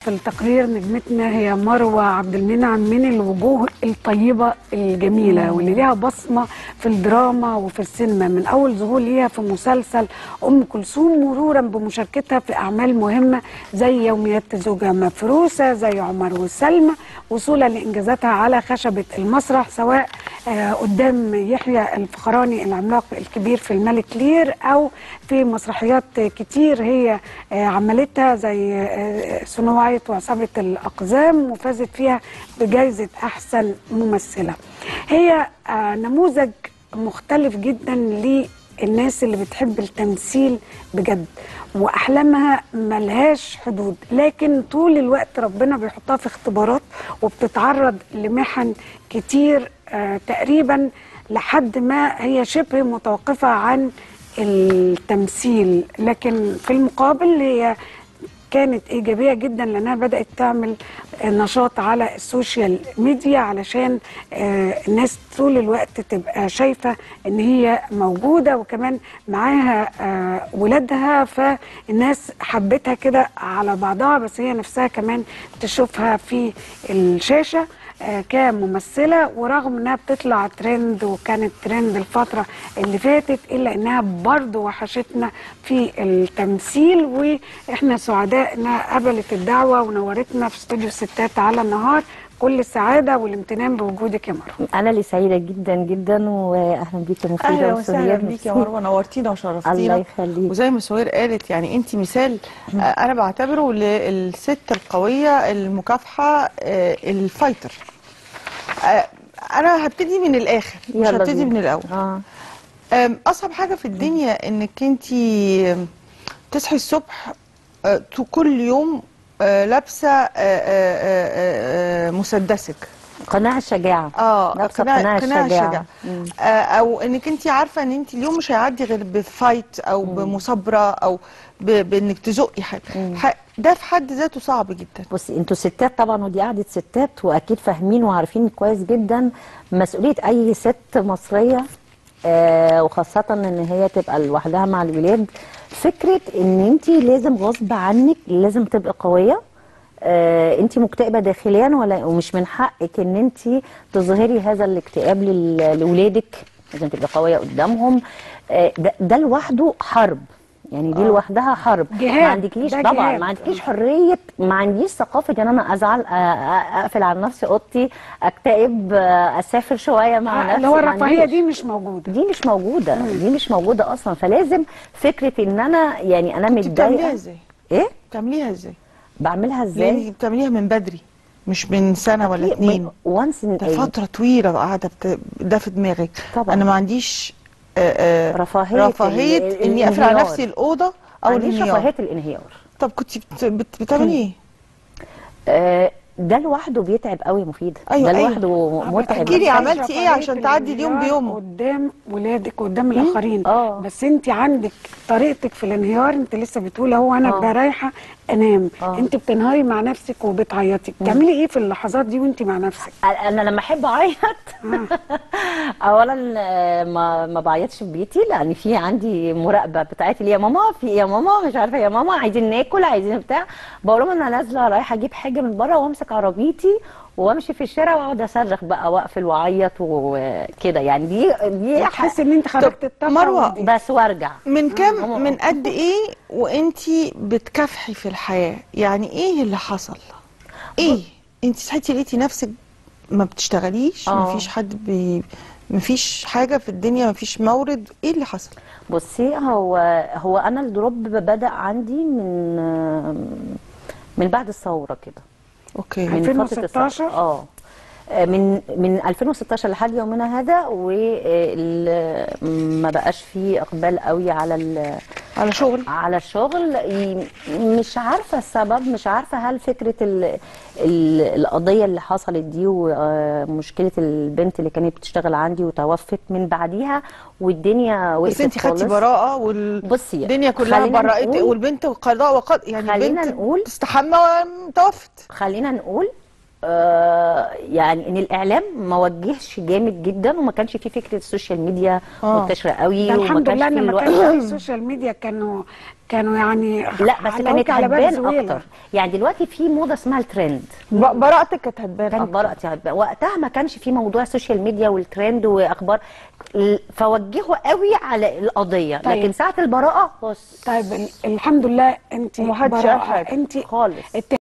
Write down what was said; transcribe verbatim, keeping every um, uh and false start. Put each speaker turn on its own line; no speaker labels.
في التقرير نجمتنا هي مروة عبد المنعم، من الوجوه الطيبة الجميلة واللي ليها بصمة في الدراما وفي السينما، من أول ظهور ليها في مسلسل أم كلثوم مرورا بمشاركتها في أعمال مهمة زي يوميات زوجة مفروسة، زي عمر وسلمى، وصولا لإنجازاتها على خشبة المسرح سواء آه قدام يحيى الفخراني العملاق الكبير في الملك لير، أو في مسرحيات كتير هي آه عملتها زي آه سنو وايت وعصابة الأقزام، وفازت فيها بجائزة أحسن ممثلة. هي آه نموذج مختلف جدا للناس اللي بتحب التمثيل بجد، وأحلامها ملهاش حدود، لكن طول الوقت ربنا بيحطها في اختبارات وبتتعرض لمحن كتير آه تقريبا لحد ما هي شبه متوقفة عن التمثيل. لكن في المقابل هي كانت إيجابية جدا لأنها بدأت تعمل نشاط على السوشيال ميديا علشان الناس طول الوقت تبقى شايفة إن هي موجودة، وكمان معاها ولادها، فالناس حبتها كده على بعضها، بس هي نفسها كمان تشوفها في الشاشة كممثلة. ورغم انها بتطلع ترند وكانت ترند الفترة اللي فاتت، الا انها برضو وحشتنا في التمثيل، واحنا سعداء انها قبلت الدعوة ونورتنا في استوديو ستات على النهار. كل السعادة والامتنان بوجودك يا مروة.
أنا اللي سعيدة جدا جدا، وأهلا بيك يا مفيدة.
أهلا وسهلا بيك يا مروة، نورتينا وشرفتينا.
الله يخليك.
وزي ما سهير قالت، يعني أنت مثال أنا بعتبره للست القوية المكافحة الفايتر. أنا هبتدي من الآخر مش هبتدي من الأول. آه. أصعب حاجة في الدنيا إنك أنت تصحي الصبح كل يوم لابسه مسدسك،
قناع الشجاعه.
اه قناع, قناع الشجاعه, الشجاعة. آه او انك انت عارفه ان انت اليوم مش هيعدي غير بفايت او مم. بمصابره او بانك تزقي حاجه. ده في حد ذاته صعب جدا.
بصي انتوا ستات طبعا، ودي قعده ستات، واكيد فاهمين وعارفين كويس جدا مسؤوليه اي ست مصريه، آه وخاصه ان هي تبقى لوحدها مع الولاد. فكره ان انت لازم غصب عنك لازم تبقى قويه. آه انت مكتئبه داخليا ولا ومش من حقك ان انت تظهري هذا الاكتئاب لاولادك، لازم تبقى قويه قدامهم. آه ده, ده لوحده حرب، يعني دي لوحدها حرب.
جهاد.
ما عندكيش طبعا جهاد. ما عندكيش حريه، ما عنديش ثقافه ان انا ازعل، اقفل عن نفسي اوضتي، اكتئب، اسافر شويه مع نفسي.
اللي هو الرفاهيه دي مش موجوده،
دي مش موجوده مم. دي مش موجوده اصلا. فلازم فكره ان انا يعني انا متضايقه.
بتعمليها ازاي؟
ايه؟
بتعمليها ازاي؟
بعملها ازاي؟
يعني بتعمليها من بدري، مش من سنه ولا اتنين،
وانس ان
ده فتره طويله قاعده بت... ده في دماغك.
طبعا
انا ما عنديش آآ آآ
رفاهيه
رفاهيه اني اقفل على نفسي الاوضه او
الانهيار. رفاهيه الانهيار.
طب كنت بت... بت... بتعملي ايه؟
آه ده لوحده بيتعب قوي مفيده.
أيوة
ده لوحده
أيوة.
متعب.
احكي لي عملتي ايه عشان تعدي اليوم بيومه
قدام ولادك وقدام الاخرين.
اه
بس انت عندك طريقتك في الانهيار. انت لسه بتقولي اهو انا ببقى رايحه انام. أوه. انت بتنهاري مع نفسك وبتعيطي. بتعملي ايه في اللحظات دي وانت مع نفسك؟
انا لما احب اعيط اولا ما ما بعيطش في بيتي، لان في عندي مراقبه بتاعتي لي، يا ماما في يا ماما مش عارفه يا ماما عايزين ناكل عايزين بتاع. بقول لهم انا نازله رايحه اجيب حاجه من بره، وامسك عربيتي وامشي في الشارع واقعد اصرخ بقى واقفل واعيط وكده. يعني دي دي
تحس ان انت خرجت الطاقه
مروه
بس وارجع.
من كام من قد ايه وانت بتكافحي في الحياه؟ يعني ايه اللي حصل؟ ايه انت صحيتي لقيتي نفسك ما بتشتغليش؟ ما فيش حد بي ما فيش حاجه في الدنيا، ما فيش مورد، ايه اللي حصل؟
بصي هو هو انا الدروب بدا عندي من من بعد الثوره كده.
اوكي.
من ألفين وستاشر.
اه من من ألفين وستاشر لحد يومنا هذا، وما بقاش فيه اقبال قوي على
على شغل
على الشغل. مش عارفه السبب، مش عارفه هل فكره ال ال القضيه اللي حصلت دي ومشكله البنت اللي كانت بتشتغل عندي وتوفت من بعديها والدنيا وقفت.
بس انت خدتي براءه والدنيا كلها برأت والبنت قضاء وقضاء، يعني
خلينا
بنت
نقول
تستحمى وتوفت.
خلينا نقول آه يعني ان الاعلام ما وجهش جامد جدا، وما كانش في فكره السوشيال ميديا
آه.
منتشره قوي، وما
الحمد
كانش
لله
في
ان ما
الوقت.
كانش في السوشيال ميديا، كانوا كانوا يعني
لا بس
علقوكي
كانت
على باب
هتبان
زويلة.
اكتر. يعني دلوقتي في موضه اسمها الترند،
ب- براءتك كانت هتبان
كانت
أكتر.
براءتي هتبان. وقتها ما كانش في موضوع السوشيال ميديا والترند واخبار، ل- فوجهوا قوي على القضيه.
طيب.
لكن ساعه البراءه بص
طيب ال- الحمد لله انت
ومحدش قال حاجة
انت
خالص.